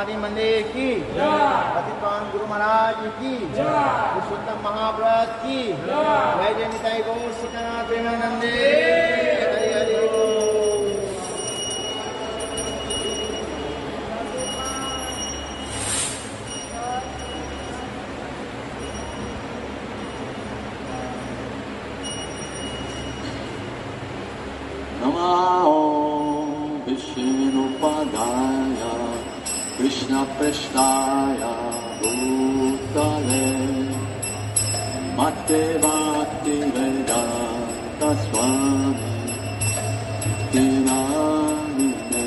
महागणपति मंदिर की, पतित पावन गुरु महाराज की, पुरुषोत्तम महाव्रत की, जय जय निताई गौर सीतानाथ प्रेमानंदे, हरि हरि बोल। नमो विष्णुपदाय कृष्ण पृष्ठाय भूतले मते भक्ति वेदांत स्वामी तिनामिने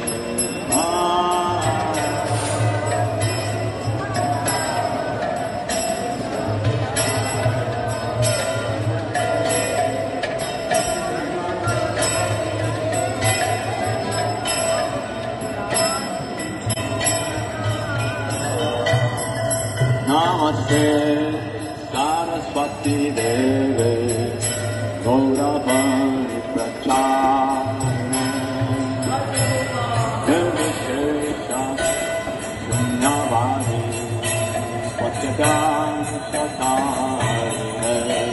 Namaste Saraswati Deve Gauravani Pracharine Nirvishesha Shunyavadi Vatyadam Shatarine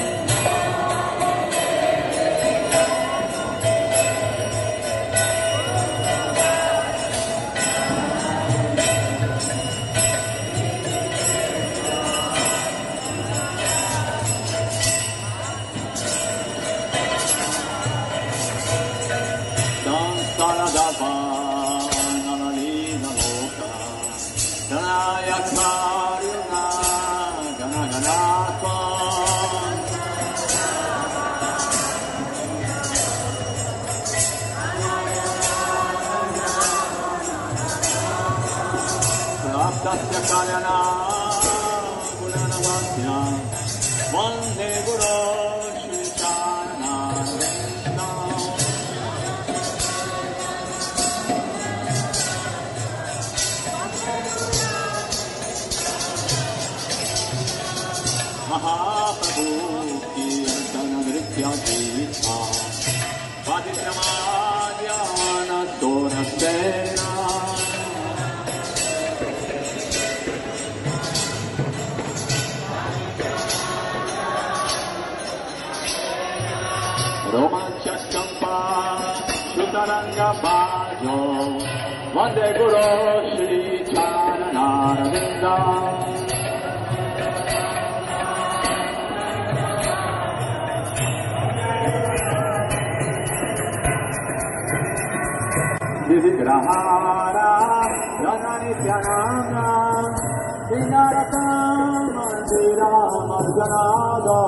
Kalyana Gulanavasya Vande Guru Shri Charanarvinda Mahaprabhu Ki Artana Nritya Gita Vadikramadhyana Sonasena Romancha Champa Shutaranga Bhajo Vande Guru Shri Charanarvinda Vivigrahara Jananityananga Vinarata Mandira Marjanada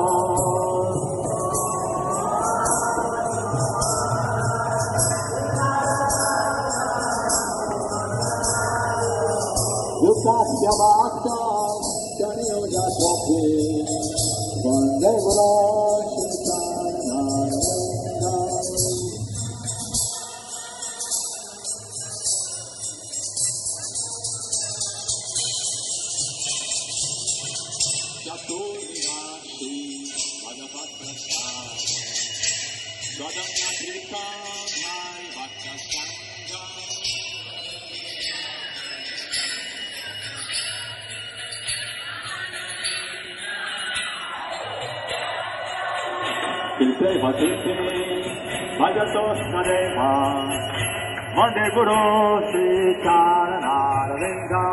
Yukasya Bhakta Janiyoja Chopi Vande Guru Shri Charanarvinda Chaturyashi Bhagavad-prasad Swadamyatrika Bhai Bhakta Sangha Kinte Bhatite Bhajatosnadeva Vande Guru Shri Charanarvinda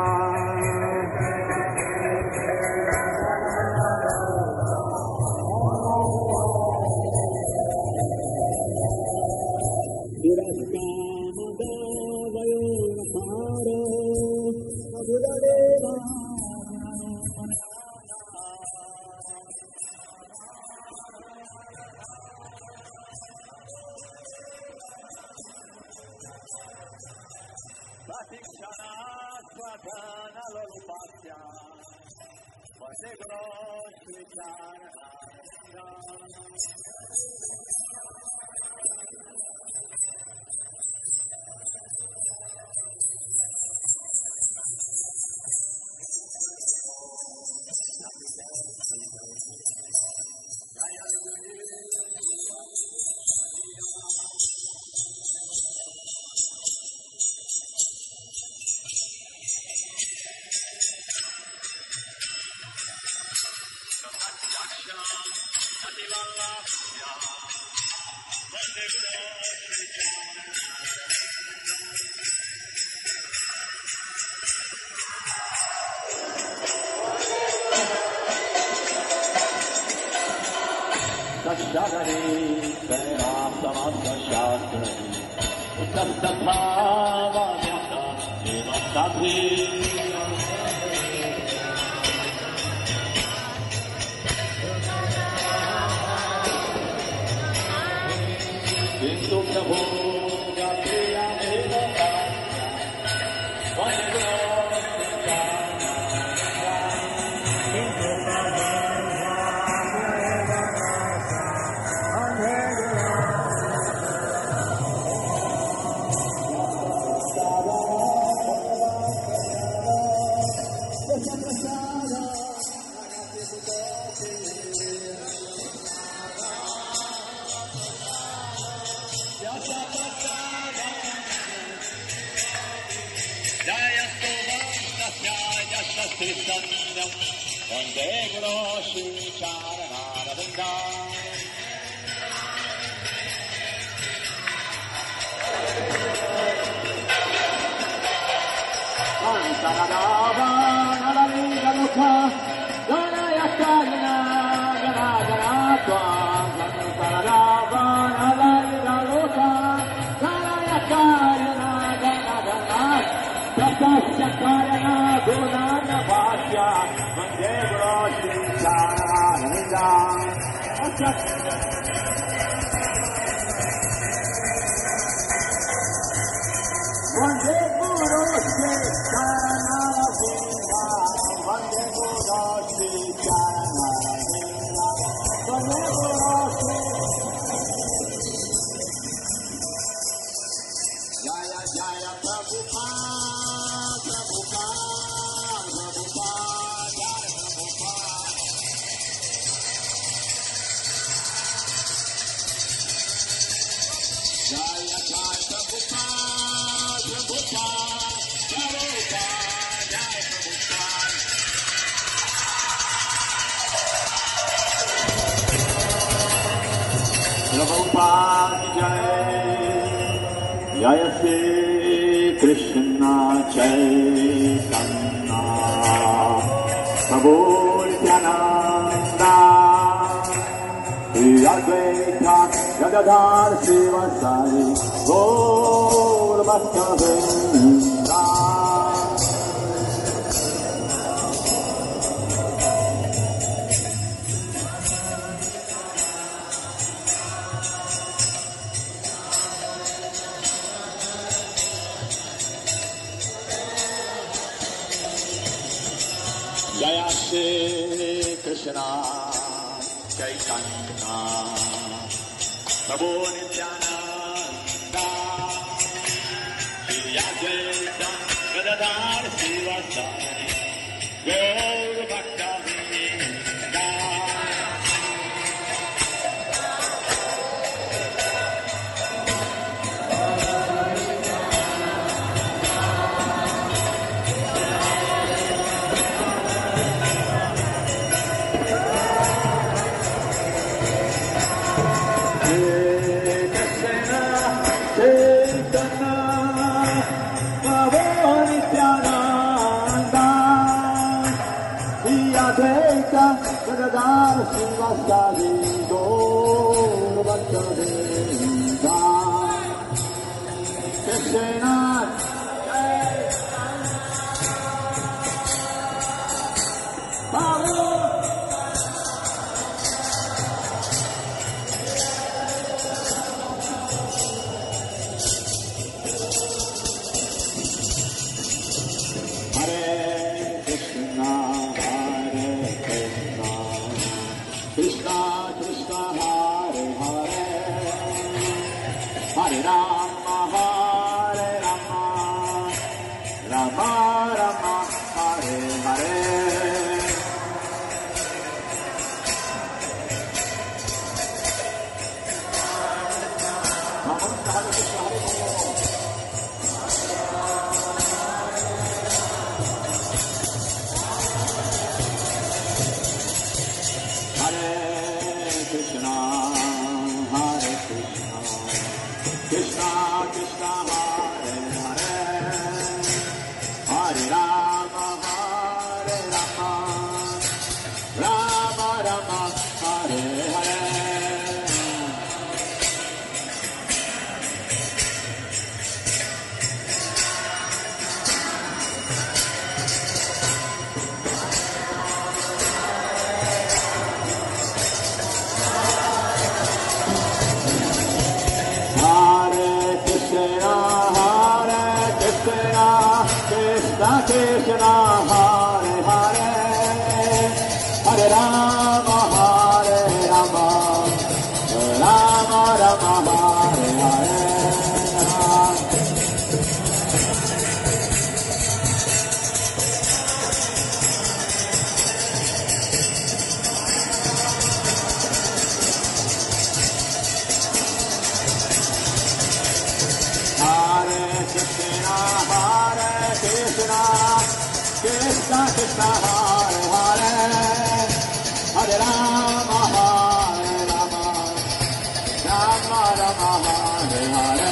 Jai Shri Krishna Chaitanya Prabhu Nityananda Shri Advaita Gadadhar Srivasari Gaur Bhaktavrinda Jaya Shri Krishna Chaitanya Prabhu Nityananda Shri Advaita Gadadhar Srivasari Gaur Bhaktavrinda Gadadhar Srivasari Gaur Bhaktavrinda Krishna Hare Rama, Hare Rama, Rama Rama, Hare Hare. Hare Krishna, Krishna, Hare Hare, Hare Rama, Hare Rama, Rama Rama, Hare Hare. Krishna Krishna Hare Hare, Hare Rama Hare Rama, Rama Rama Hare Hare.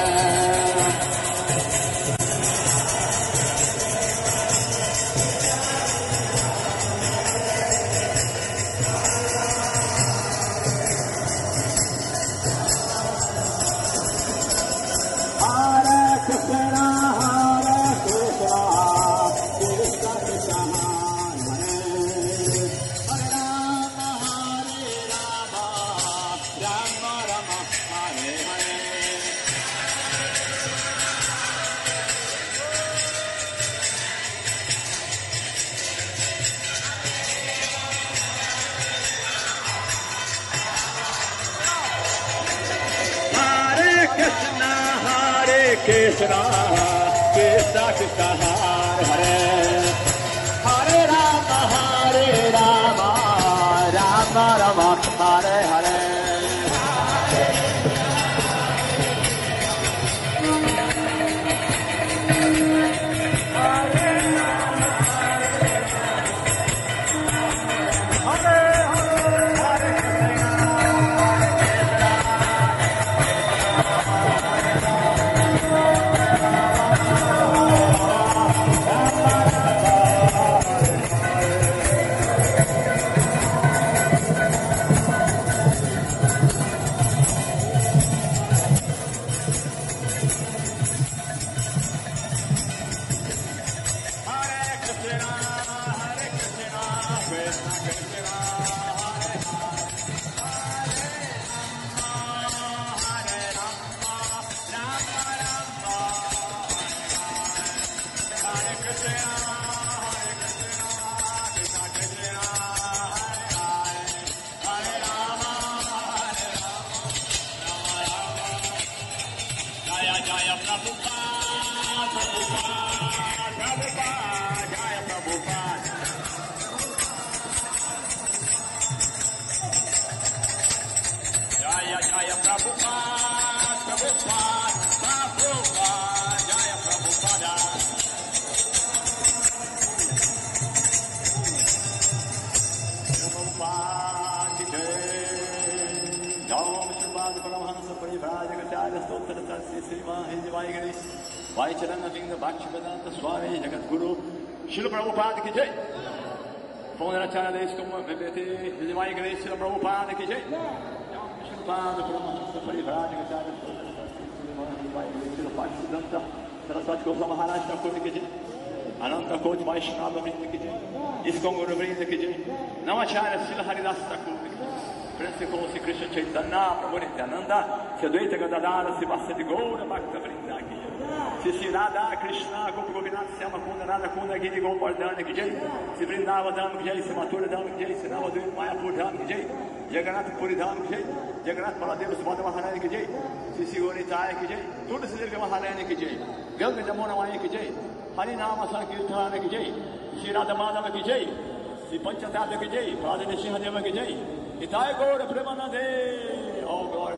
Hare Krishna, Hare Krishna, Krishna Krishna Hare Hare, Hare Rama, Rama Rama, Hare Hare. Hare Krishna, Krishna Krishna Hare Hare, Hare Rama, Rama Rama, Hare Hare. Swami Jagat Guru Srila Prabhupada ki jai. Pondaracharan Desh Kumma Vipeti Vijay Ganesh Srila Prabhupada ki jai. Srila Paramahansa Parivrajagatara Srila Bhaktisiddhanta Saraswati Goswami Maharaj Thakur ki jai. Ananta Koti Vaishnava Vrinda ki jai. ISKCON Guru Vrinda ki jai. Namacharya Srila Haridas Thakur ki jai. Principal Sri Krishna Chaitanya Prabhu Nityananda Sadvaita Gadadara Sivasati Gaura Bhakta Vrinda ki jai. Sri Radha Krishna Gopi Gopinath Syama Kunda Radha Kunda Giri Gopardhana ki jai. Sri Vrindavan Dham ki jai. Sri Mathura Dham ki jai. Sri Navadvip Mayapur Dham ki jai. Jagannath Puri Dham ki jai. Jagannath Baladev Subhadra Maharani ki jai. Sri Gauranitai ki jai. Tulsi Devi Maharani ki jai. Ganga Jamuna Maya ki jai. Hari Nama Sankirtana ki jai. Sri Radha Madhava ki jai. Sri Panchatatva ki jai. Radha Nrsimhadeva ki jai. Nitai Gaura Premanande. Oh glory.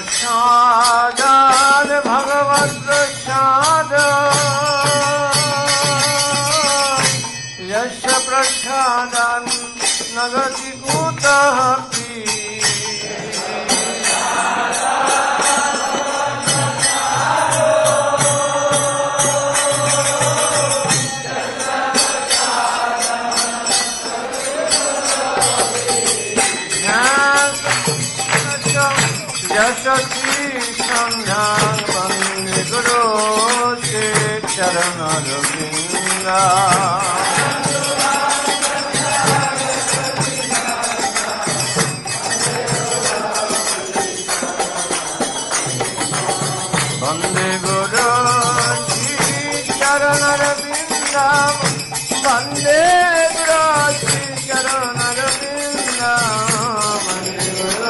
प्रसादाद भगवत प्रसाद यश प्रसादान नगति कुतः यशस्वी संध्यान वंदे गुरु से चरण रविंदा वंदे गुरु श्री चरण रविंदा वंदे गुरु श्री चरण रविंदा वंदे गुरु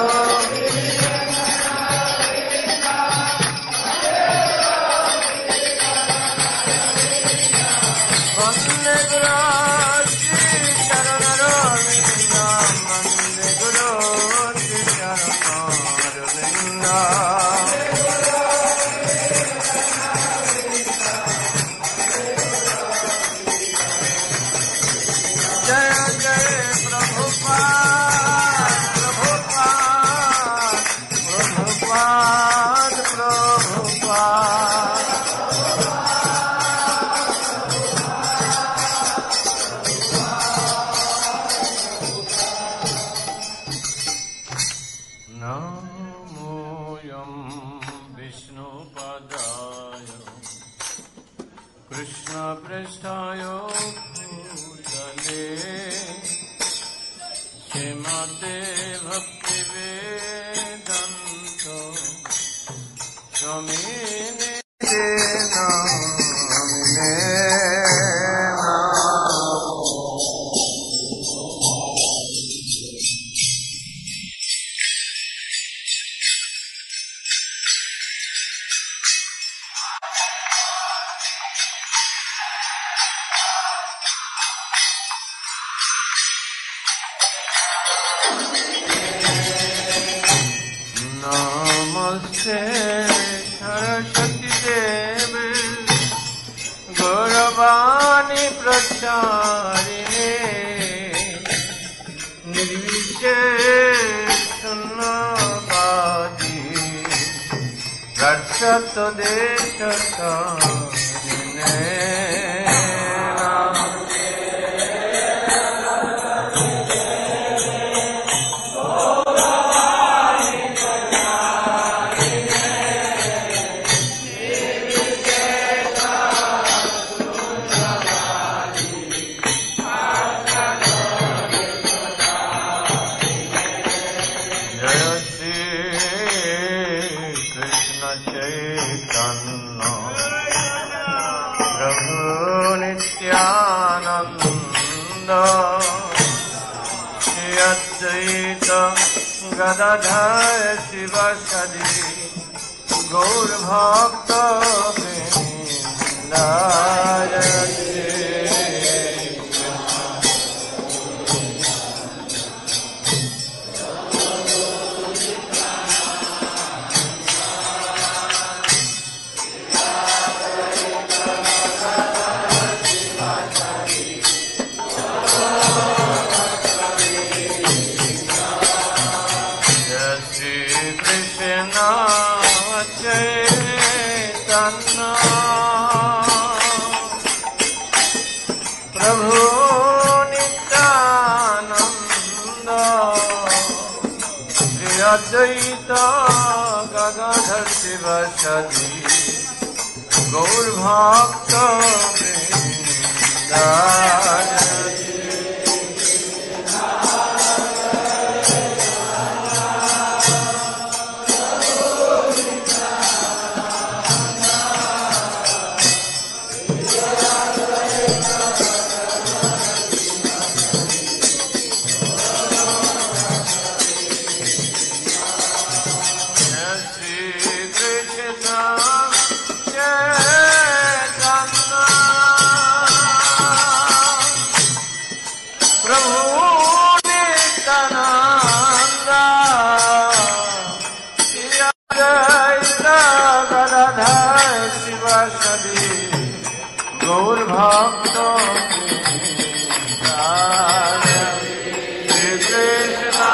सरस्वती देवी गौरवाणी प्रचारिणे निर्विशेष शून्यवादी रक्षत देश गदाधर शिव सदी गौर भक्त अद्वैत गदाधर शिव सदी गौर भक्त सदी गौर भक्तों की Shri Krishna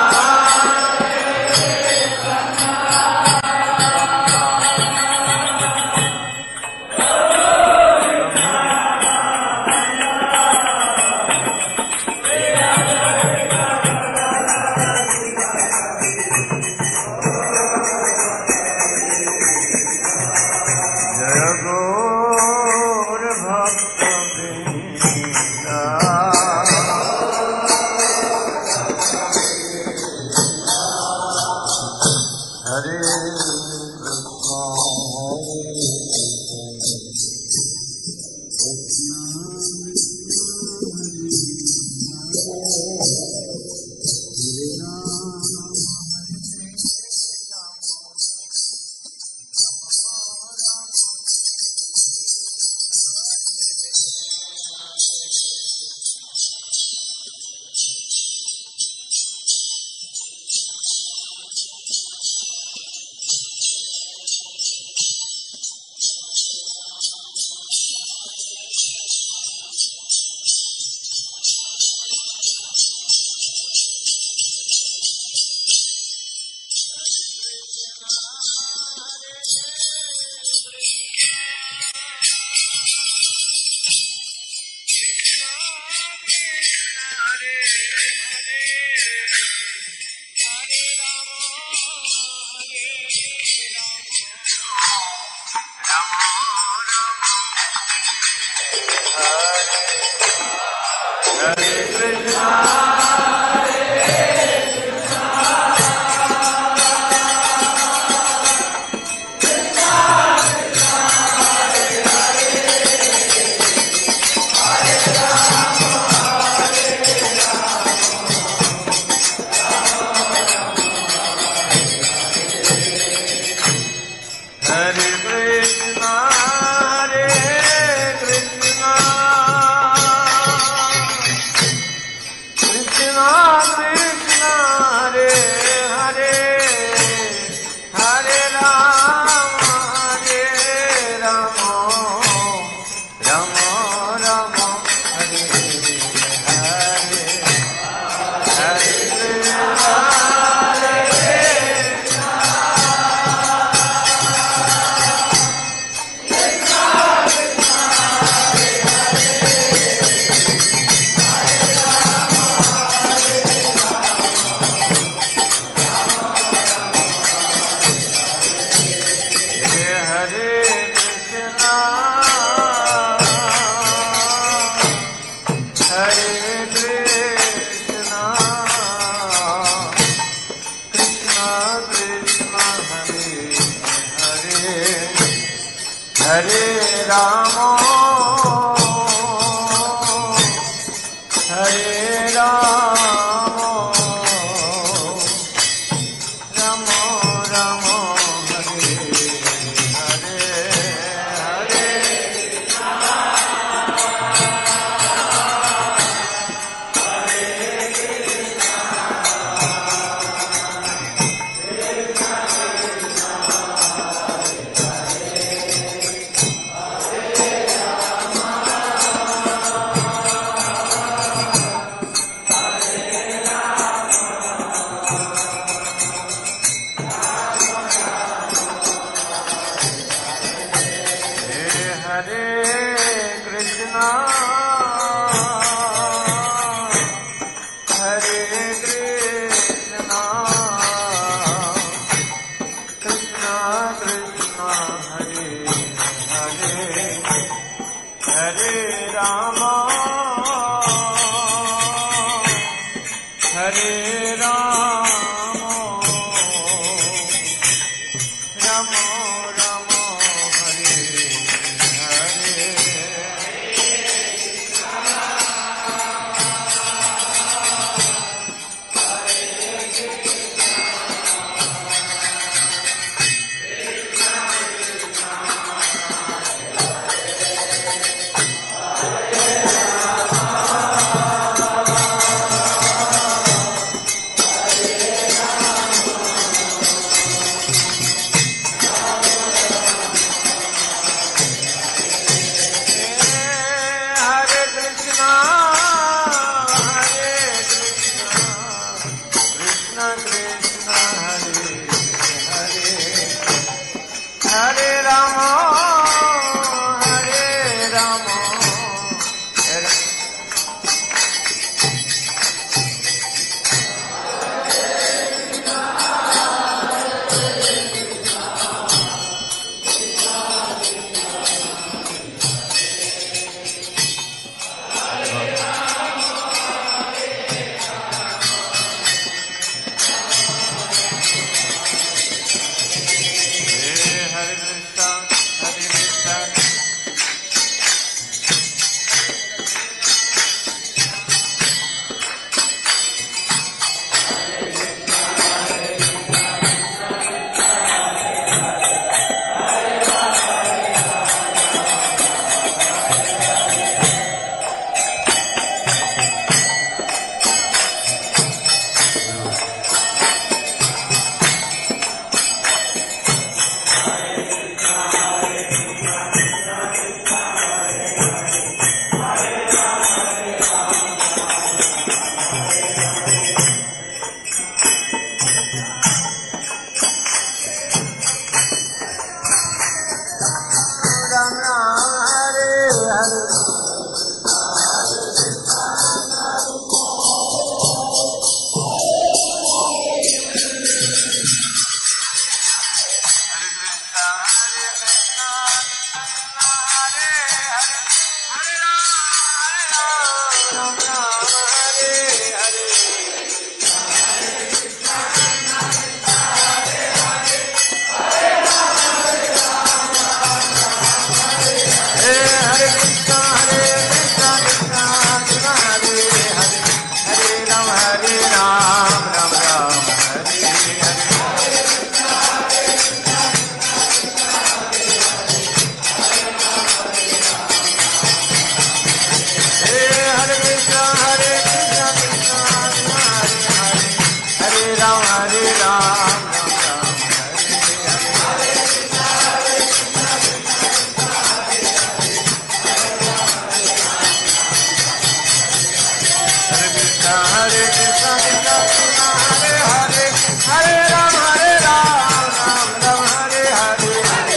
Hare Krishna Krishna Krishna Hare Hare Hare Ram Ram Ram Hare Hare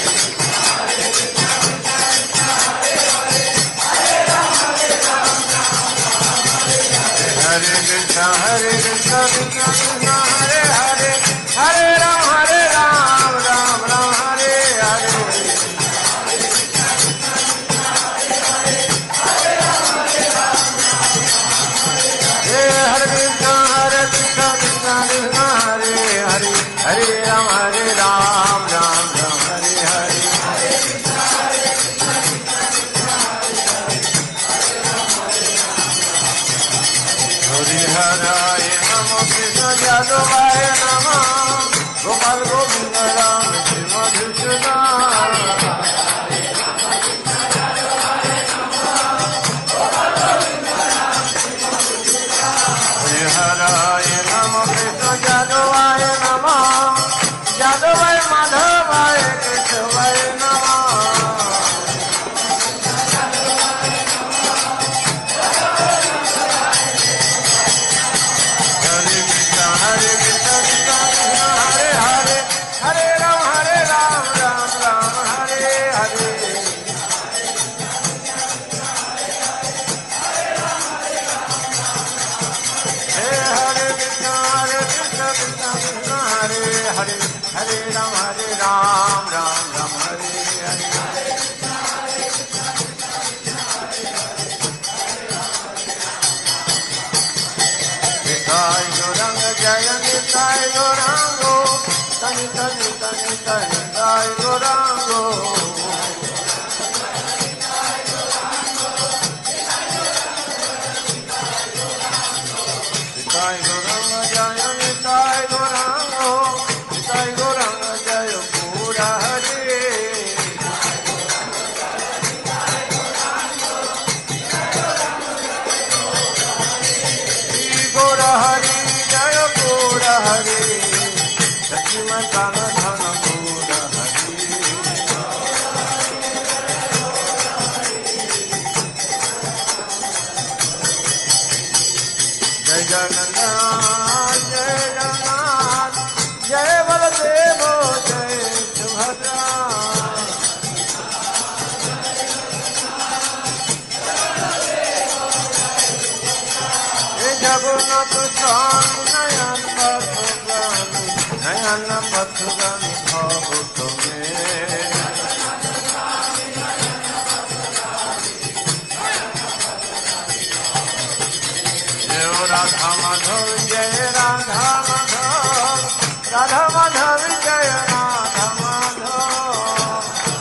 Hare Krishna Krishna Krishna Hare Hare Hare Ram Ram Ram Hare Hare Hare Krishna Krishna Krishna Hare Hare Hare Ram Ram Ram Hare Hare Hare Namo Krishna Yadavaya Namo Gopal Govinda Ram Madhusudana Hare Namo Krishna Yadavaya Namo Yadavaya Madhavaya Keshavaya Namo Hare Krishna Krishna Krishna Hare Hare Hare Ram Ram Ram Hare Hare Hare Krishna Krishna Krishna Hare Hare Hare Ram Ram Ram Hare Hare Nitai Gauranga Jaya Nitai Gaurango Tani Tani Tani Tani Nitai Gaurango Nitai Gauranga Jaya Nitai Gaurango Nitai Gauranga Jaya Pura Hare Gora Hari Jaya Gora Hari Sachimatana Dhana Gora Hari Jai Jagannath Jai Jagannath Jai Baladeva Jai Subhadra Jagannath Swami Nayan Pathugami Bhavutame Jai Radha Madhav Jai Radha Madhav Radha Madhav Jai Radha Madhav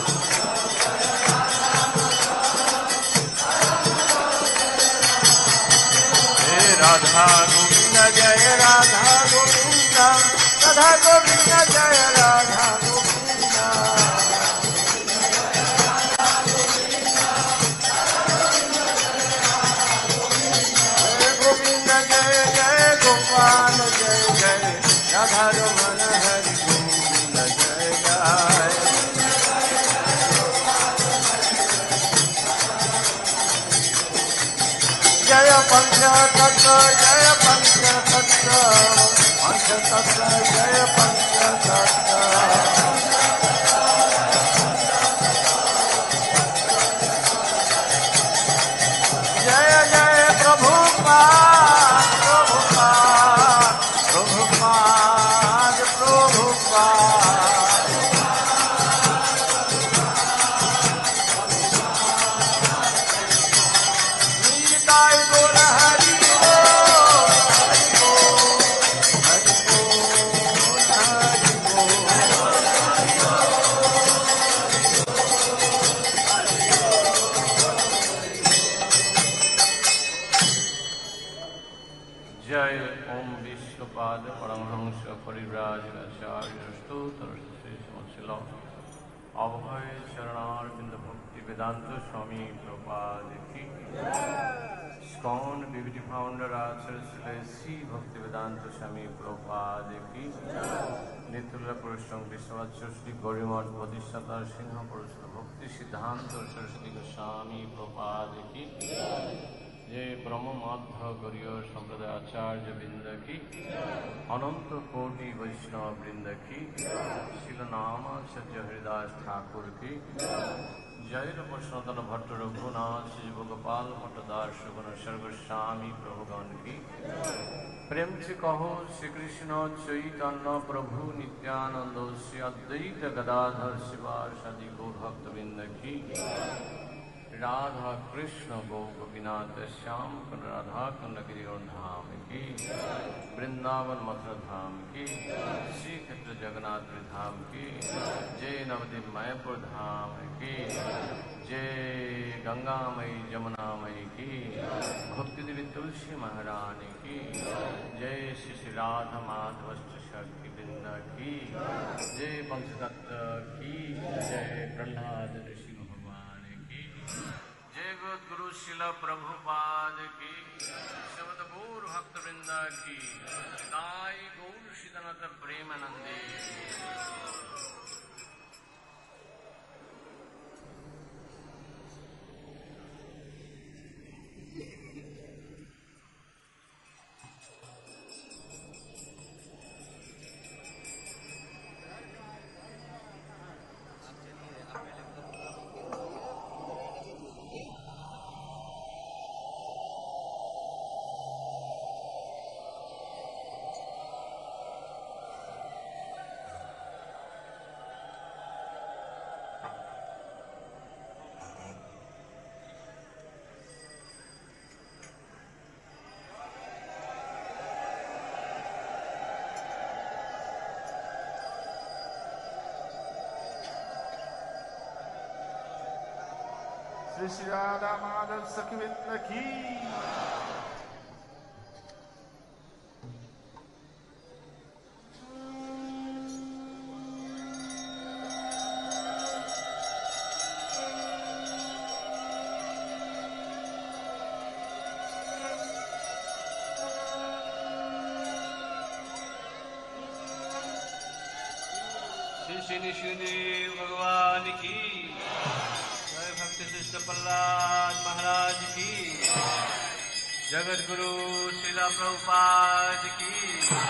Radha Govinda Jaya Radha Govinda Radha Govinda Jaya Radha Govinda Jaya Govinda Jaya Jaya Gopal Jaya Jaya Radha Ramana Hari Govinda Jaya Jaya Jaya Pancha Tattva Jaya Pancha Tattva Pancha Tattva Jaya Pancha Tattva Jaya Jaya Prabhupada Prabhupada Prabhupada Prabhupada Nitai Gaura Hari Jai Om Vishnupada Paramhamsa Parirajacharya Stotra Sri Sri Abhay Charanar Binda Bhakti Vedanta Swami Prabhupada Ki ISKCON BBT Founder Acharya Sri Bhakti Vedanta Swami Prabhupada Ki Nitya Purusham Vishwacharya Sri Gaurimat Bodhisattva Singha Purusha Bhakti Siddhanta Saraswati Goswami Prabhupada Ki जय ब्रह्म माध्य गौरीय संप्रदाय आचार्य वृंद की, अनंत कोटि वैष्णव वृंद की, शिल नाम सत्य हरिदास ठाकुर की, जय वैष्णव भट्ट रघुनाथ श्री गोपाल भट्टदास गुण सर्वस्वामी प्रभुगण की, प्रेम से कहो श्री कृष्ण चैतन्य प्रभु नित्यानंद श्री अद्वैत गदाधर शिवासादि गौर भक्तवृंद की, राधा कृष्ण गौ गोपीनाथ श्याम कुंड राधा कुंड गिरिवर धाम की, वृंदावन मथुरा धाम की, श्री क्षेत्र जगन्नाथ धाम की, जय नवदीप मायापुर धाम की, जय गंगा मई जमुना मई की, भक्ति देवी तुलसी महारानी की, जय श्री श्री राधा माधव शक्ति वृंद की, जय पंचतत्व की, जय प्रहलाद ऋषि जय गुरु शिल प्रभुपाद की, शब्द गौर भक्त वृंदा की, दाई गौर सीतानाथ प्रेमानंदे। श्री श्री राधा माधव सखी वृंद की, श्री श्री भगवान की, जय भक्त शिष्ट प्रहलाद महाराज की, जगत गुरु शिला प्रभुपाद की,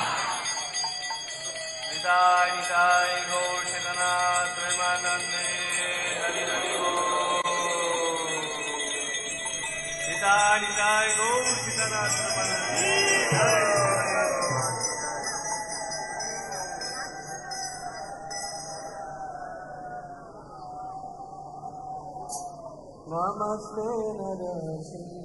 निताय निताय गौर शिलानाथ प्रेमानंदे हरि हरि बोल, निताय निताय गौर शिलानाथ प्रेमानंदे। नमस्ते नरसिंह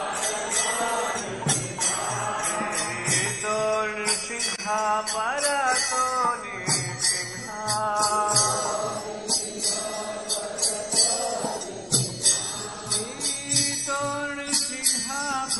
para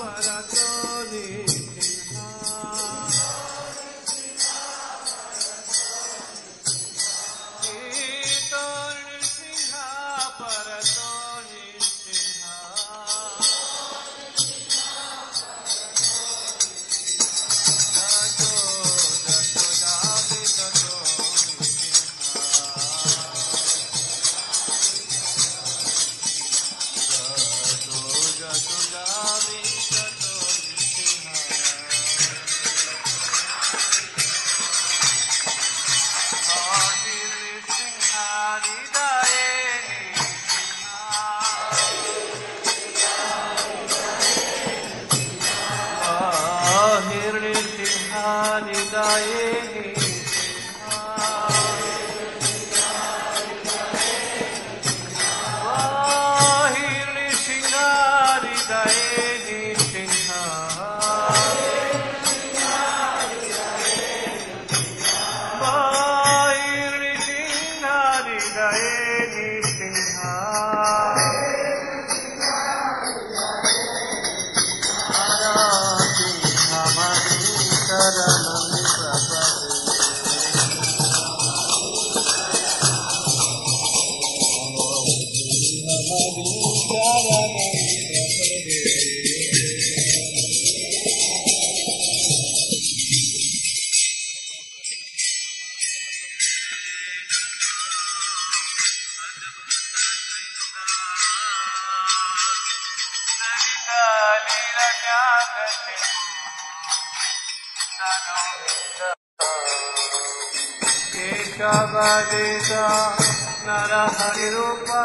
केशवदेता नरहरिरूपा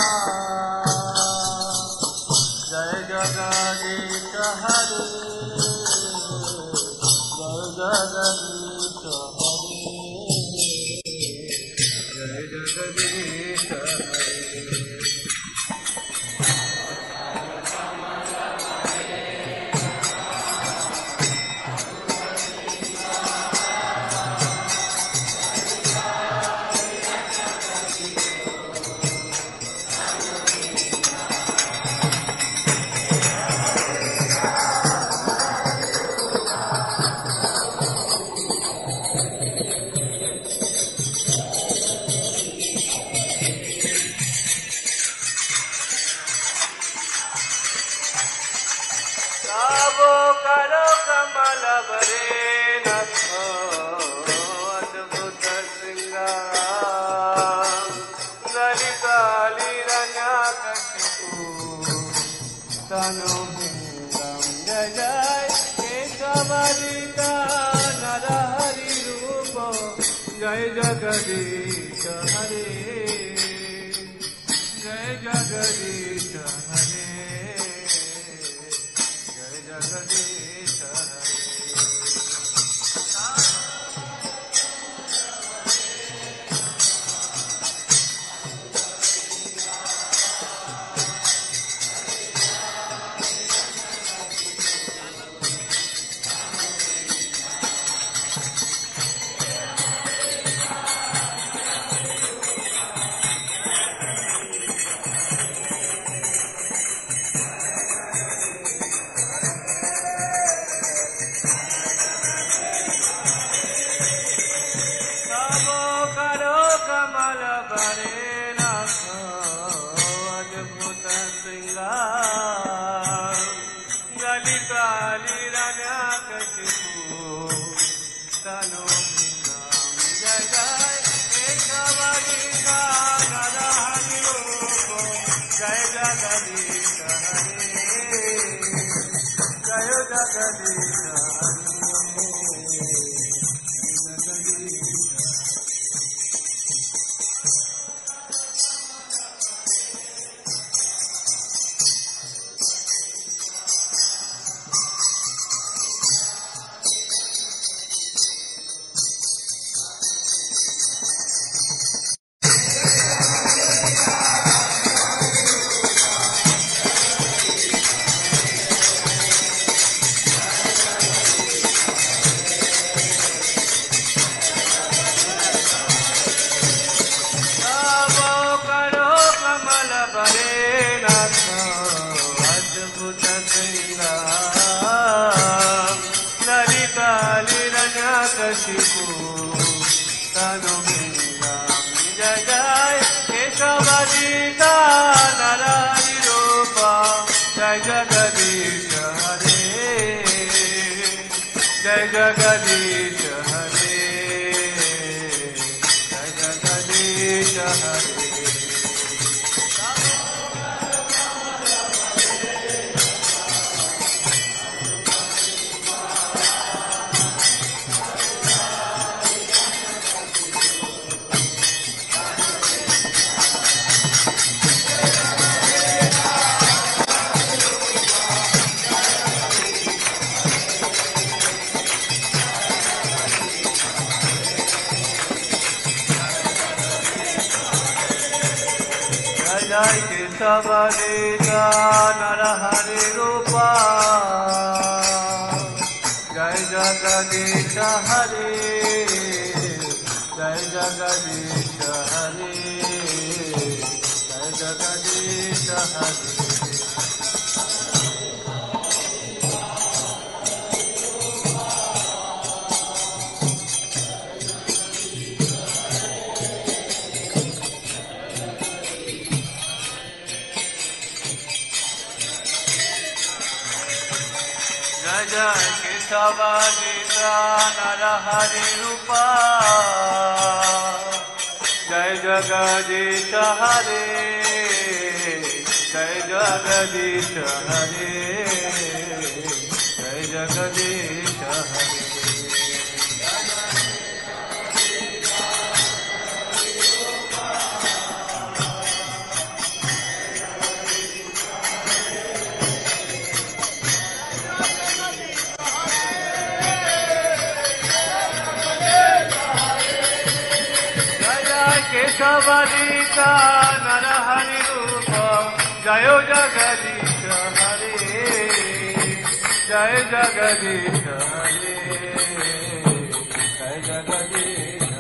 जय जगदीश हरे जय जगदीश हरे जय जगदीश हरे जय जगदीश हरे जय जगदीश हरे जय जगदीश हरे Sriram Lalita Liranyakashipu Tanumiram Jai Jai Keshavadita Narari Rupa Jai Jagadisha Hare Jai Jagadisha Hare Jai Jagadisha Hare Jai Keshavadita Narahari Rupa Jai Jagadisha Hare Jai Jagadisha Hare Jai Jagadisha Hare Jai Keshavadita Narahari Rupa Jai Jagadisha Hare Jai Jagadisha Hare Jai Jagadisha Hare Keshavadita Narahari Rupa Jayo Jagadisha Hare Jai Jagadisha Hare Jai Jagadisha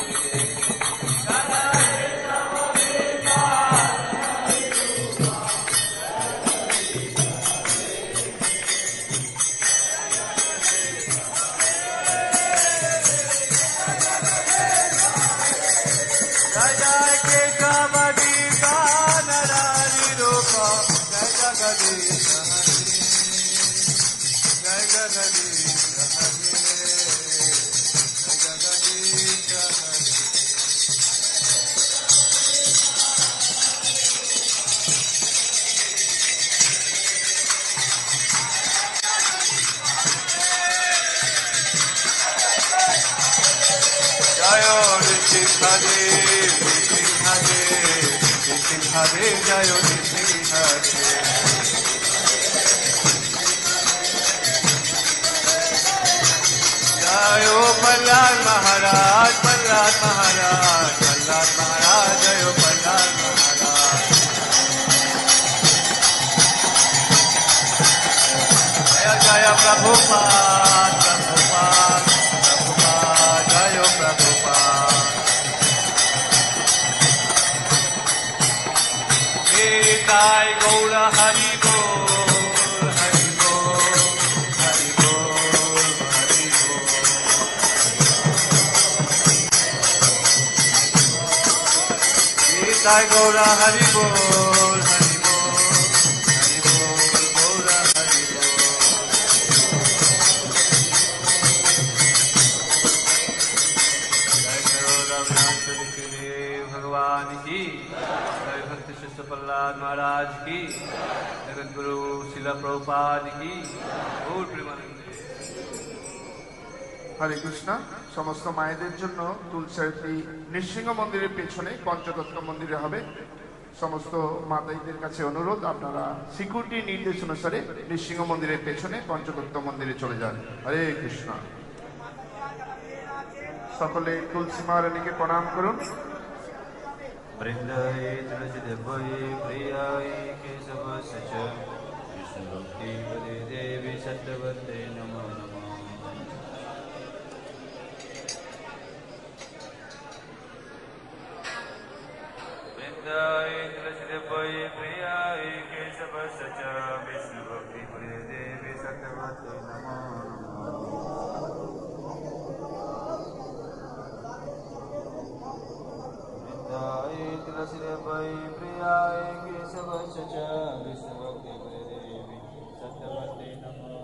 Hare Jayo Nithin Hare Jayo Prahlad Maharaj Prahlad Maharaj Prahlad Maharaj Jayo Prahlad Maharaj Jaya Jaya Prabhupada Prabhupada Prabhupada Jayo Prabhupada Jai Gaura Hari Bol, Hari Bol, Hari Bol, Hari Bol. Jai Gaura Hari Bol, Hari Bol, Hari Bol, Gaura Hari Bol. Jai Gaura Vinash Dev Bhagwan ki. Prahlad महाराज की जगत गुरु शिला प्रभुपाद की गौर प्रेमानंद हरे कृष्णा समस्त मायेदेर जन्य तुलसी नृसिंह मंदिरेर पेछने पंचतत्व मंदिरे हबे समस्त माताईदेर काछे अनुरोध आपनारा सिक्यूरिटी निर्देश अनुसारे नृसिंह मंदिरेर पेछने पंचतत्व मंदिरे चले जान हरे कृष्णा सकले तुलसी महारानी के प्रणाम करुन वृंदाय तुलसी देवये प्रियाय केशवस्य च विष्णु भक्ति पदे देवी सत्यवते नमो नमः वृंदाय तुलसी देवये प्रियाय केशवस्य च विष्णु भक्ति ते नमो विद्याय तुलसीदेवाय प्रियाय केशवस्य च विष्णुभक्तिदेवी सत्यवते नमो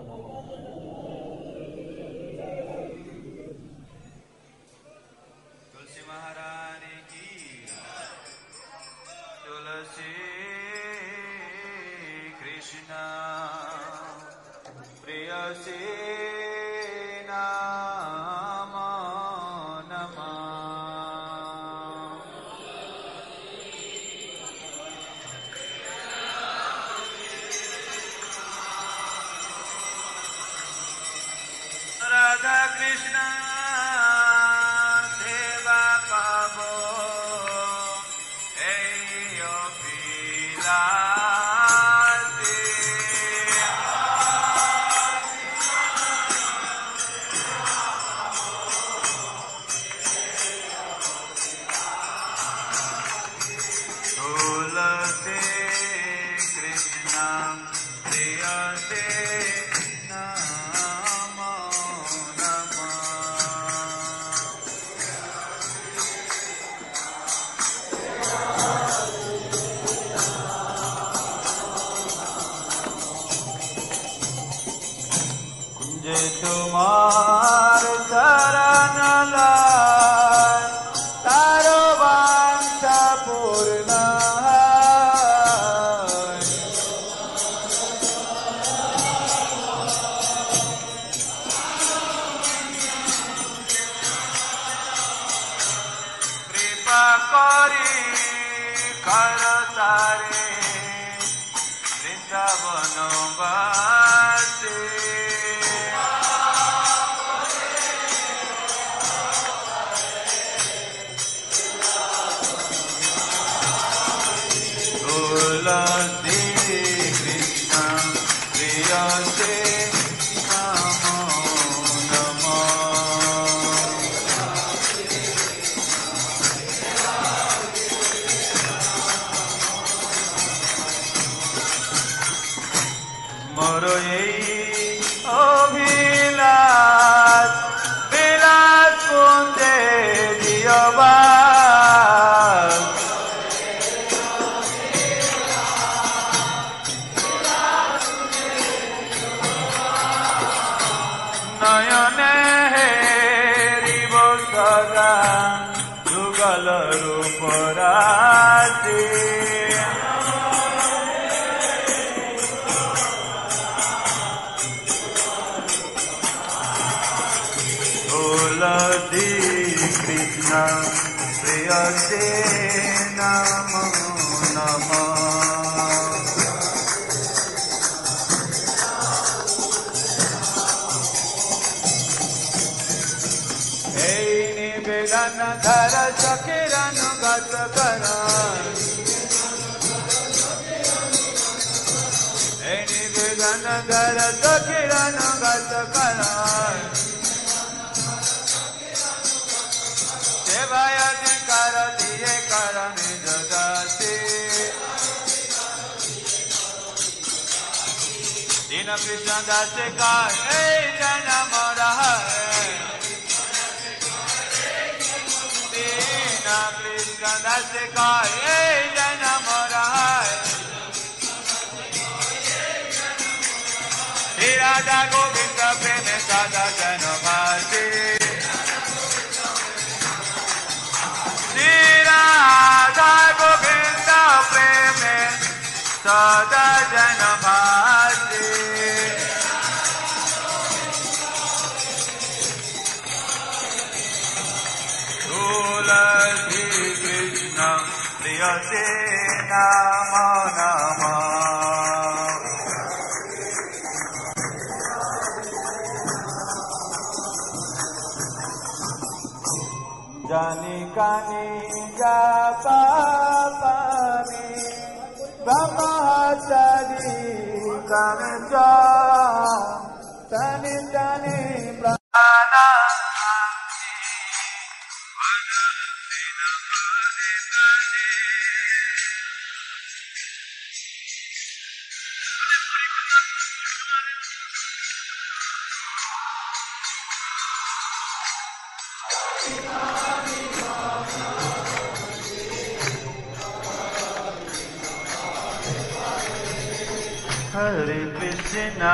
तुलसी महारानी की तुलसी कृष्ण प्रियसी नमो नमः राधा कृष्ण सेवा पाबो एयो पिलासी तुलसी कृष्ण प्रियसी नमो नमः जे तुम्हार शरण लाय तारो वांछा पूर्ण है कृपा करी कर तारे वृंदावन वासी तुलसी कृष्ण प्रियसी नमो नमः मोर अभिलाष বিলাস কুঞ্জে জিয়বাস নয়নে হেরিব সদা যুগল রূপ রাশি तुलसी कृष्ण प्रियसी नमो नमः निवेदन धर सखीरनुगत कर निवेदन धर सखीरनुगत कर सेवाधिकार दिए कर निज दासी दीन कृष्ण दास का जन्म रहा दीन कृष्ण दास का जन्म रहा राधा गोविंद प्रेम सदा जनभासी राधा गोविंद प्रेम सदा जनभासी तुलसी कृष्ण प्रियसी नमो नमः जानी कानी जापा पानी ब्रह्मचारी कामचा तनि तनि प्राणा Hare Krishna,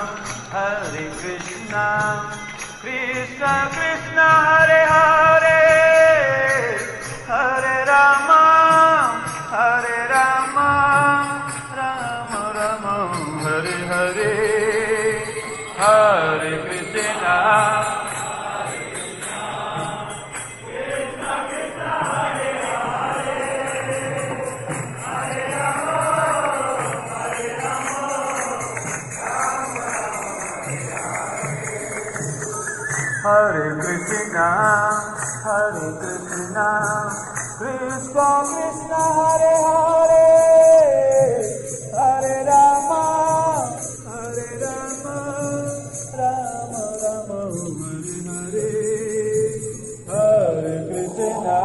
Krishna Krishna, Hare Hare, Hare Rama, Rama Rama, Hare Hare, Hare Krishna. Hare Krishna, Krishna Krishna, Hare Hare, Hare Rama, Rama Rama, Hare Hare, Hare Krishna.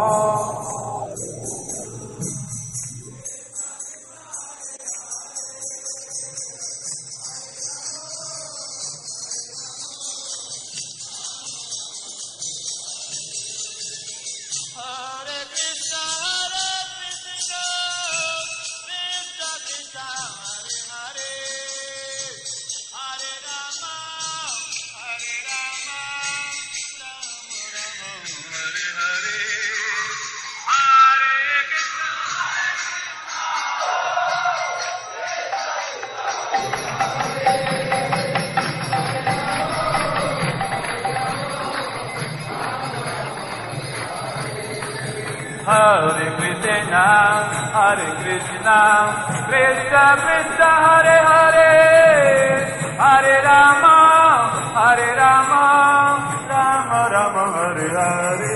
Hare Krishna, Krishna Krishna, Hare Hare, Hare Rama, Rama Rama, Hare Hare.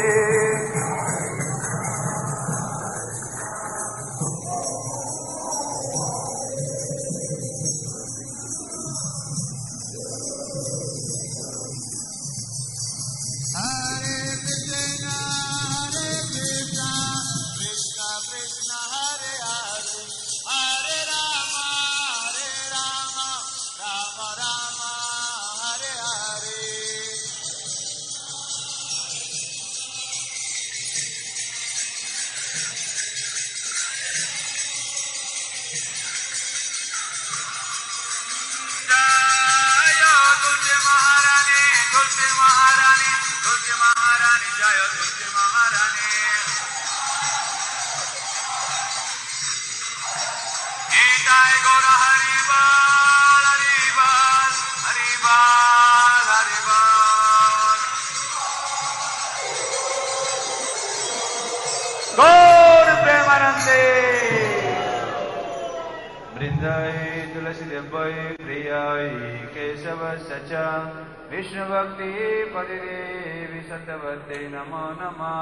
गौर प्रेमानंदे वृंदाय तुलसी देवय प्रियाय केशव सचा विष्णु भक्ति पदे देवी सत्यवते नमो नमः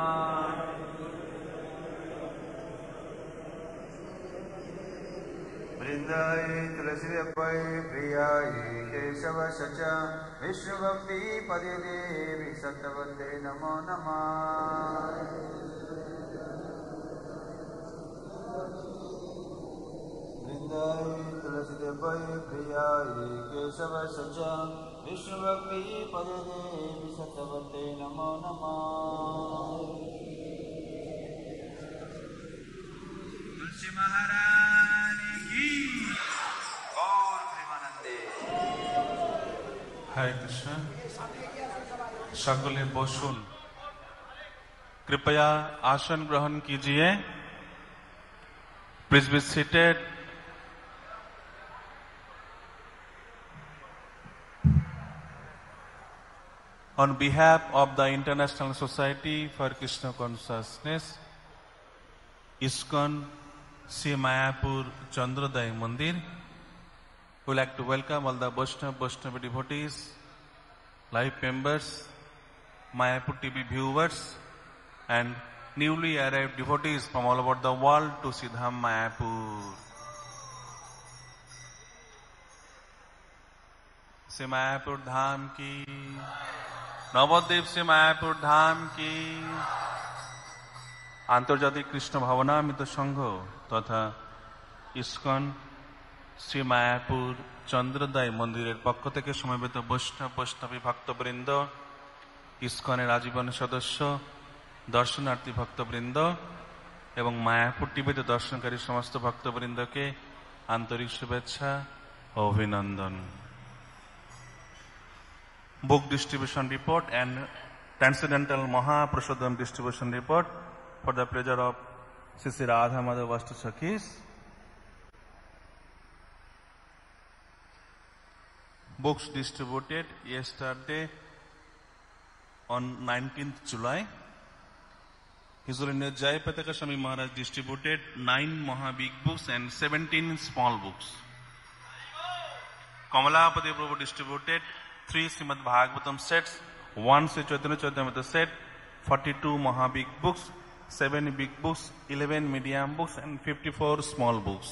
वृंदाय तुलसी देवय प्रियाय केशव सचा विष्णु भक्ति पदे देवी सत्यवते नमो नमः वृंदाय तुलसी देवय प्रियाय केशव सचा विष्णु भक्ति पदे देवी सत्यवते नमो नमः तुलसी महारानी की गौर प्रेमानंदे हरे कृष्ण सकले बसुन कृपया आसन ग्रहण कीजिए please be seated On behalf of the International Society for Krishna Consciousness, ISKCON Sri Mayapur Chandrodaya Mandir, we would like to welcome all the Vaishnava devotees, live members, Mayapur TV viewers, and newly arrived devotees from all over the world to Siddham Mayapur. Sri Mayapur Dham ki Navadvip से मायापुर धाम की आंतर्जातिक कृष्ण भावनामृत संघ तथा इस्कन श्री मायापुर चंद्रोदय मंदिर पक्ष থেকে সমবেত বৈষ্ণবী ভক্তবৃন্দ ইসকনের আজীবন সদস্য দর্শনার্থী ভক্তবৃন্দ এবং মায়াপুর টিভিতে দর্শনকারী সমস্ত ভক্তবৃন্দকে আন্তরিক শুভেচ্ছা ও অভিনন্দন। Book distribution report and Transcendental Mahaprasadam distribution report for the pleasure of Sri Radha Madhav Ashtasakhis. Books distributed yesterday on 19th July. His Holiness Jayapataka Swami Maharaj distributed 9 Maha Big Books and 17 small books. Kamalapati Prabhu distributed 3 Srimad Bhagavatam sets, 1 Sri Chaitanya Charitamrita set, 42 Maha Big Books, 7 big books, 11 medium books and 54 small books.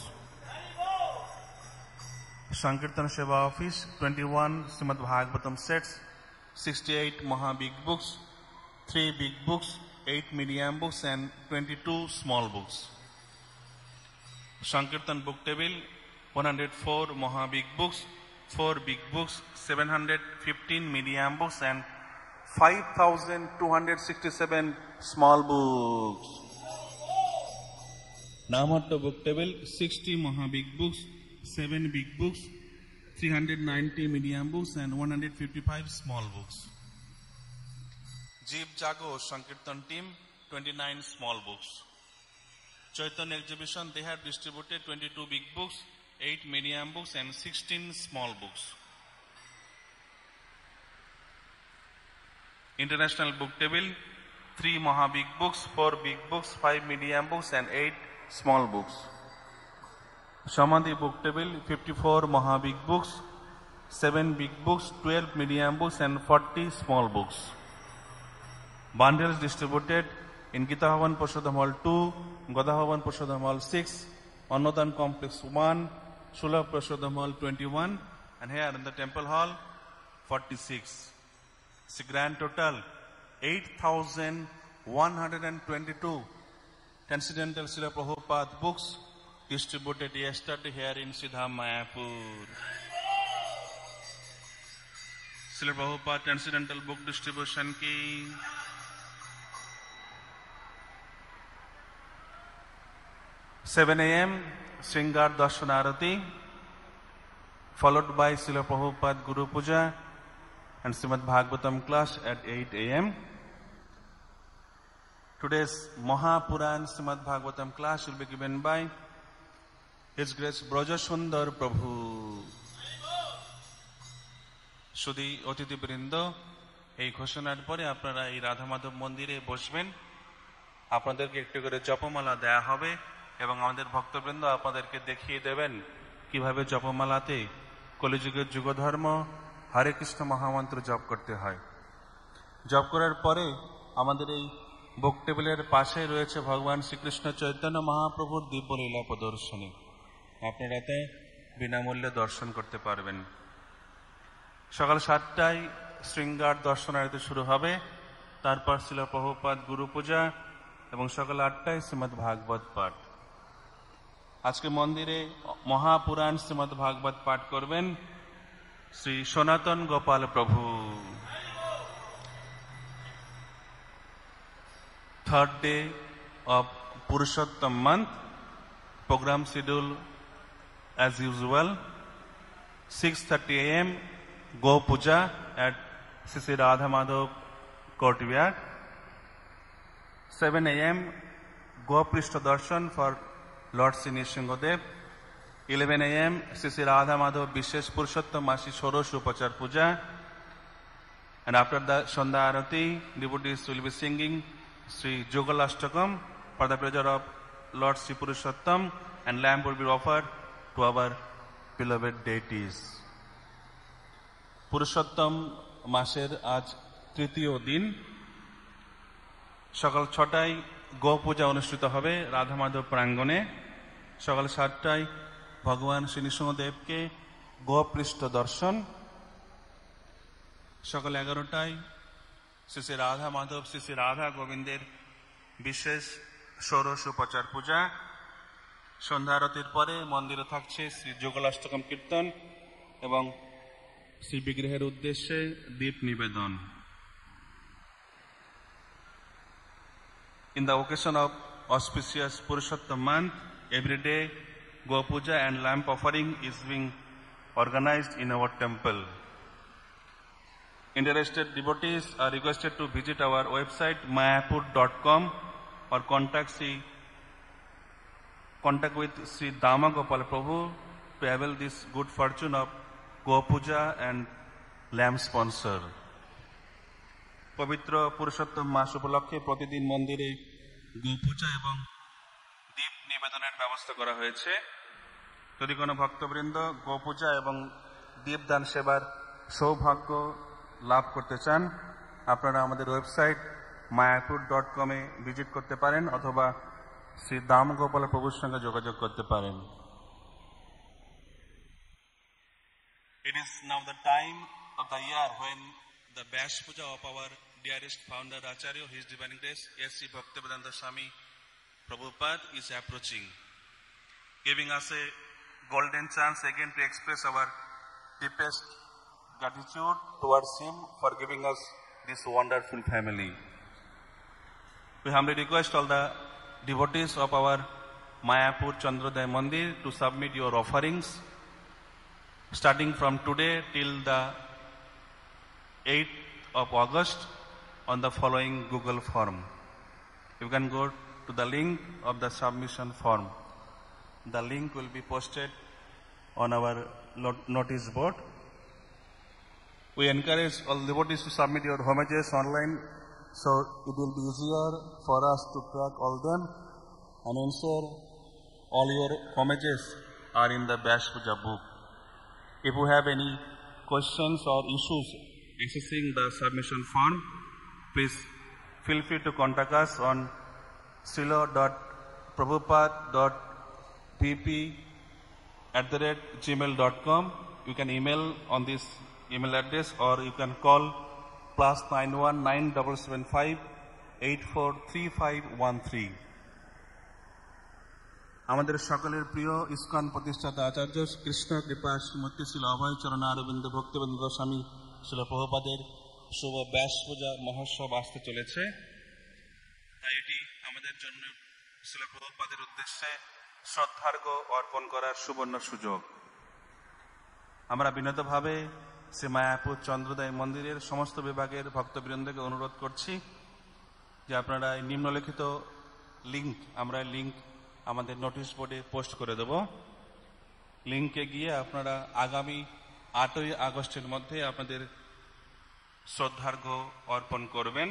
Sankirtan Seva Office, 21 Srimad Bhagavatam sets, 68 Maha Big Books, 3 big books, 8 medium books and 22 small books. Sankirtan Book Table, 104 Maha Big Books, 4 big books, 715 medium books and 5,267 small books. Namatta Book Table, 60 Maha Big Books, 7 big books, 390 medium books and 155 small books. Jeev Jago Sankirtan team, 29 small books. Chaitanya Exhibition, they have distributed 22 big books, 8 medium books and 16 small books. International Book Table, 3 Maha Big Books, 4 big books, 5 medium books and 8 small books. Samadhi Book Table, 54 Maha Big Books, 7 big books, 12 medium books and 40 small books. Bundles distributed in Gita Havan Prasadam Hall 2, Goda Havan Prasadam Hall 6, Annodan Complex 1, Sulabh Prasadam Hall 21, and here in the Temple Hall 46. It's a grand total 8,122 Transcendental Srila Prabhupada books distributed yesterday here in Siddham Mayapur. Srila Prabhupada Transcendental Book Distribution ki 7 a.m. Sringar Darshan Arati, followed by Srila Prabhupada Guru Puja and Srimad Bhagavatam class at 8 a.m. Today's Mahapuran Srimad Bhagavatam class will be given by His Grace Brajasundar Prabhu. Shudi Otiti Brindo, এই ঘোষণার পরে আপনারা এই রাধা মাধব মন্দিরে বসবেন। আপনাদেরকে একটু করে জপমালা দেয়া হবে এবং আমাদের ভক্তবৃন্দ আপনাদেরকে দেখিয়ে দেবেন কিভাবে জপমালাতে কলিযুগের যুগধর্ম হরে কৃষ্ণ মহামন্ত্র জপ করতে হয়। জপ করার পরে আমাদের এই বুক টেবিলের পাশে রয়েছে ভগবান শ্রীকৃষ্ণ চৈতন্য মহাপ্রভুর দিব্যলীলা প্রদর্শনী। আপনারা তা বিনামূল্যে দর্শন করতে পারবেন। সকাল 7টায় শৃঙ্গার দর্শনারতি শুরু হবে, তারপর ছিল প্রভুপাদ গুরু পূজা এবং সকাল 8টায় শ্রীমদ ভাগবত পাঠ। আজকে মন্দিরে মহাপুরাণ শ্রীমদ ভাগবত পাঠ করবেন শ্রী সনাতন গোপাল প্রভু। Third day of Purushottam month, program schedule as usual, 6:30 a.m. Go Puja at Sri Radha Madhav Courtyard. 7 a.m. Go Prishta Darshan for Lord Sri Nishingadev. 11 a.m. Sri Radha Madhav Vishesh Purushottam Masi Shorosh Upachar Puja. And after the Sandhya Arati, devotees will be singing Sri Jugalastakam for the pleasure of Lord Sri Purushottam, and lamp will be offered to our beloved deities. Purushottam মাসের আজ তৃতীয় দিন। সকাল 6টায় গো পূজা অনুষ্ঠিত হবে রাধা মাধব প্রাঙ্গণে। সকাল 7টায় ভগবান শ্রী নৃসিংহদেবকে গোপৃষ্ঠ দর্শন। সকাল 11টায় শ্রী শ্রী রাধা মাধব শ্রী শ্রী রাধা গোবিন্দের বিশেষ ষোড়শ উপচার পূজা। সন্ধ্যা আরতির পরে মন্দিরে থাকছে শ্রী যুগলাষ্টকম কীর্তন এবং শ্রী বিগ্রহের উদ্দেশ্যে দীপ নিবেদন। In the occasion of auspicious Purushottam month, every day Go Puja and lamp offering is being organized in our temple. Interested devotees are requested to visit our website mayapur.com or contact with Sri Dama Gopal Prabhu to avail this good fortune of Go Puja and lamp sponsor. পবিত্র পুরুষোত্তম মাস উপলক্ষে প্রতিদিন মন্দিরে গোপূজা এবং দীপ নিবেদনের ব্যবস্থা করা হয়েছে। যদি কোনো ভক্তবৃন্দ গোপূজা এবং দীপদান সেবার সৌভাগ্য লাভ করতে চান, আপনারা আমাদের ওয়েবসাইট mayapur.com-এ ভিজিট করতে পারেন অথবা শ্রী দাম গোপাল প্রভুর সঙ্গে যোগাযোগ করতে পারেন। It is now the time of the year when the Bash Puja of our dearest founder Acharya, His Divine Grace, S.C. Bhaktivedanta Swami Prabhupada is approaching, giving us a golden chance again to express our deepest gratitude towards him for giving us this wonderful family. We humbly request all the devotees of our Mayapur Chandrodaya Mandir to submit your offerings starting from today till the 8th of August on the following Google form. You can go to the link of the submission form. The link will be posted on our notice board. We encourage all devotees to submit your homages online so it will be easier for us to track all them and ensure all your homages are in the Bash Puja book. If you have any questions or issues accessing the submission form, please feel free to contact us on srilo.prabhupada.vp@gmail.com. You can email on this email address or you can call +91 9775 843513. আমাদের সকলের প্রিয় ISKCON প্রতিষ্ঠাতা আচার্য কৃষ্ণ কৃপা শ্রীমতী শিল অভয় চরণ অরবিন্দ ভক্তিবেন্দ্র স্বামী শিল প্রভুপাদের শুভ ব্যাস পূজা মহোৎসব আসতে চলেছে। তাই এটি আমাদের জন্য শিল প্রভুপাদের উদ্দেশ্যে শ্রদ্ধার্ঘ্য অর্পণ করার সুবর্ণ সুযোগ। আমরা বিনীতভাবে শ্রী মায়াপুর চন্দ্রোদয় মন্দিরের সমস্ত বিভাগের ভক্তবৃন্দকে অনুরোধ করছি যে আপনারা নিম্নলিখিত লিঙ্ক আমাদের নোটিশ বোর্ডে পোস্ট করে দেব। লিঙ্কে গিয়ে আপনারা আগামী 8ই আগস্টের মধ্যে আপনাদের শ্রদ্ধার্ঘ্য অর্পণ করবেন।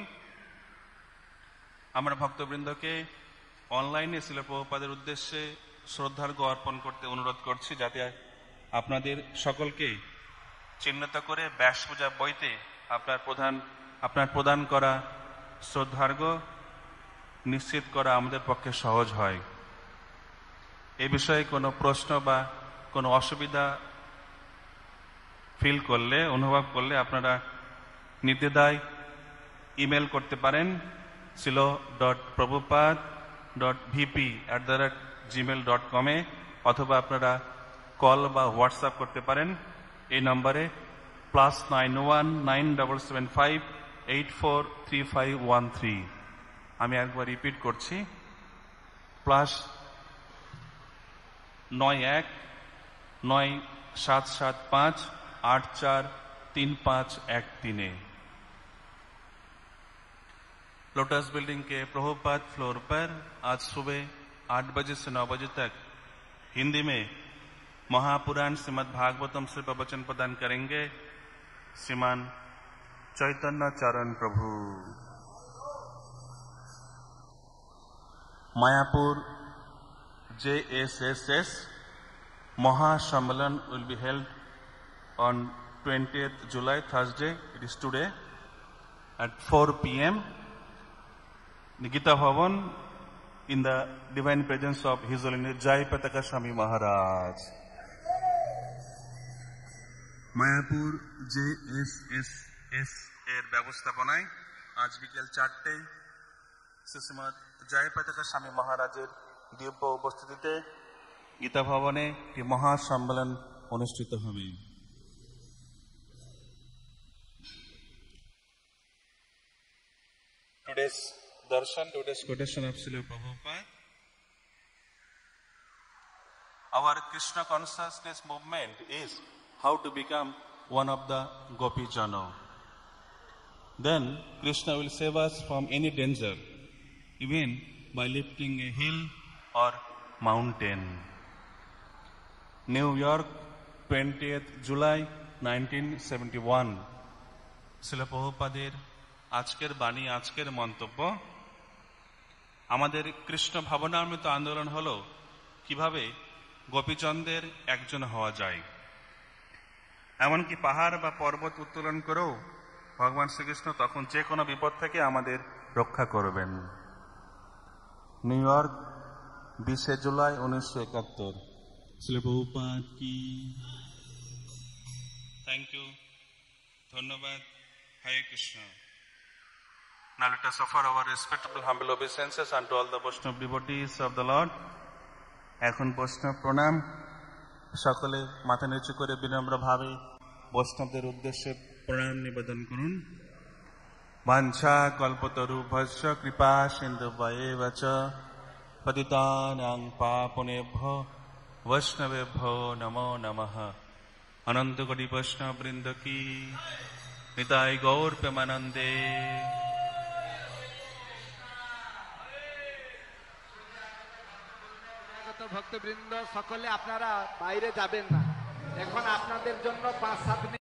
আমরা ভক্তবৃন্দকে অনলাইনে শিল প্রভুপাদের উদ্দেশ্যে শ্রদ্ধার্ঘ্য অর্পণ করতে অনুরোধ করছি, যাতে আপনাদের সকলকে চিহ্নিত করে ব্যাস পূজা বইতে আপনার প্রদান করা শ্রদ্ধার্ঘ্য নিশ্চিত করা আমাদের পক্ষে সহজ হয়। এ বিষয়ে কোনো প্রশ্ন বা কোনো অসুবিধা অনুভব করলে আপনারা নির্দ্বিধায় ইমেল করতে পারেন silo.prabhupada.vp@gmail.com-এ অথবা আপনারা কল বা হোয়াটসঅ্যাপ করতে পারেন এই নম্বরে +91 9775 843513। আমি একবার রিপিট করছি, +91 9775 843513। लोटस बिल्डिंग के प्रभुपाद फ्लोर पर आज सुबह 8 बजे से 9 बजे तक हिंदी में महापुराण श्रीमद् भागवतम से प्रवचन प्रदान करेंगे श्रीमान चैतन्य चरण प्रभु। Mayapur JSSS Mahashammalan will be held on 20th July, Thursday, it is today, at 4 p.m. Gita Bhavan in the divine presence of His Holiness Jai Pataka Swami Maharaj. Mayapur JSSS এর ব্যবস্থাপনায় আজ বিকেল 4টায় শ্রীমৎ জয় পতাকা স্বামী মহারাজের দিব্য উপস্থিতিতে গীতা ভবনে একটি মহাসম্মেলন অনুষ্ঠিত হবে। Today's darshan, today's quotation of Srila Prabhupada. Our Krishna consciousness movement is how to become one of the Gopi Jana. Then Krishna will save us from any danger, even by lifting a hill or mountain. New York, 20th July 1971. Srila প্রভুপাদের আজকের বাণী, আজকের মন্তব্য। আমাদের কৃষ্ণ ভাবনামৃত আন্দোলন হলো কিভাবে গোপীচন্দ্রের একজন হওয়া যায়। এমনকি পাহাড় বা পর্বত উত্তোলন করেও ভগবান শ্রীকৃষ্ণ তখন যে কোনো বিপদ থেকে আমাদের রক্ষা করবেন। New York, 20 July 1971। Srila Prabhupada কি। থ্যাংক ইউ, ধন্যবাদ। হরে Krishna. Now let us offer our respectable humble obeisances unto all the Vaishnava devotees of the Lord. এখন বৈষ্ণব প্রণাম। সকলে মাথা নিচু করে বিনম্র ভাবে বৈষ্ণবদের উদ্দেশ্যে প্রণাম নিবেদন করুন। বাঞ্ছা কল্পতরুভ্যশ্চ কৃপা সিন্ধুভ্যেব চ পতিতানাং পাবনেভ্যো বৈষ্ণবেভ্যো নমো নমঃ। অনন্ত কোটি বৈষ্ণব বৃন্দ কি নিতাই গৌর প্রেমানন্দে। ভক্তবৃন্দ সকলে আপনারা বাইরে যাবেন না, এখন আপনাদের জন্য 5-7 মিনিট